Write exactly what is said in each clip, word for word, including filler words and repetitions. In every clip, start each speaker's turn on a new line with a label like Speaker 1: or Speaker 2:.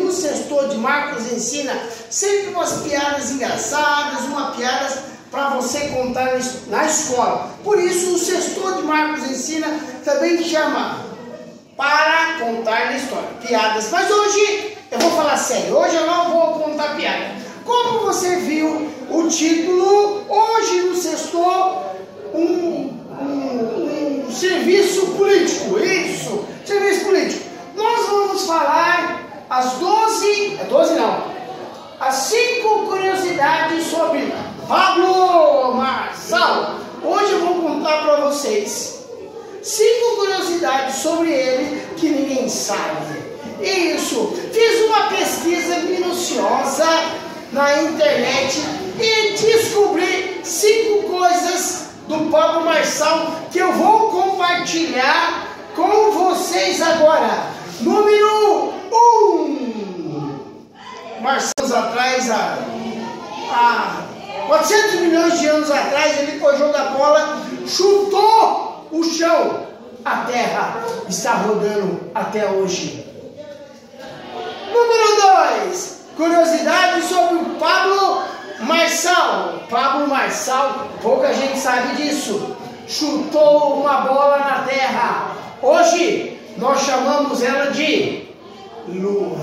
Speaker 1: no Sextou de Marcos ensina sempre umas piadas engraçadas, uma piada para você contar na escola. Por isso o Sextou de Marcos ensina também chama para contar na história, piadas. Mas hoje eu vou falar sério, hoje eu não vou contar piada. Como você viu o título, hoje no Sextou um, um, um serviço político, isso, serviço político. Nós vamos falar as doze, doze não, as cinco curiosidades sobre Pablo Marçal. Hoje eu vou contar para vocês cinco curiosidades sobre ele que ninguém sabe. Isso, fiz uma pesquisa minuciosa na internet e descobri cinco coisas do Pablo Marçal que eu vou compartilhar com vocês agora. Número um. Marçal, atrás, há, há quatrocentos milhões de anos atrás, ele foi jogar bola, chutou o chão. A terra está rodando até hoje. Número dois. Curiosidade sobre o Pablo Marçal. Pablo Marçal, pouca gente sabe disso. Chutou uma bola na terra. Hoje nós chamamos ela de Lua.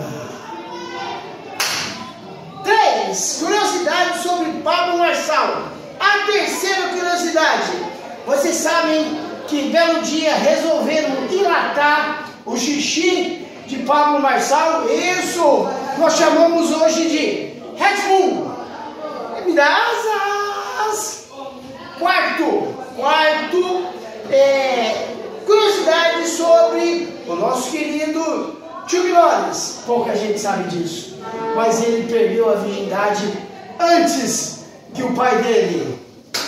Speaker 1: Três. Curiosidade sobre Pablo Marçal. A terceira curiosidade. Vocês sabem que belo dia resolveram dilatar o xixi de Pablo Marçal? Isso nós chamamos hoje de Red Bull. Me dá asas. Quarto, quarto é, curiosidade sobre o nosso querido Chuck Norris. Pouca gente sabe disso, mas ele perdeu a virgindade antes que o pai dele.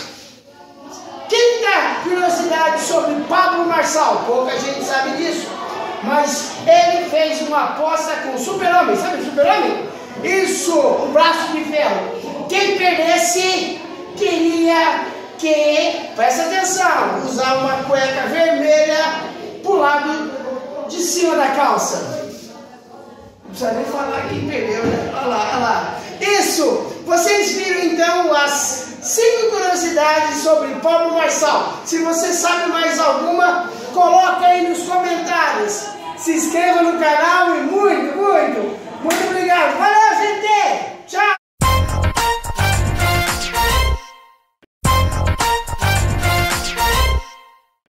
Speaker 1: Quinta curiosidade sobre Pablo Marçal. Pouca gente sabe disso, mas ele fez uma aposta com o Super-Homem. Sabe o Super-Homem? Isso, o braço de ferro. Quem perdesse queria que, presta atenção, usar uma cueca vermelha pro lado de cima da calça. Não precisa nem falar quem perdeu, né? Olha lá, olha lá. Isso! Vocês viram então as cinco curiosidades sobre Pablo Marçal. Se você sabe mais alguma, coloca aí nos comentários. Se inscreva no canal e muito, muito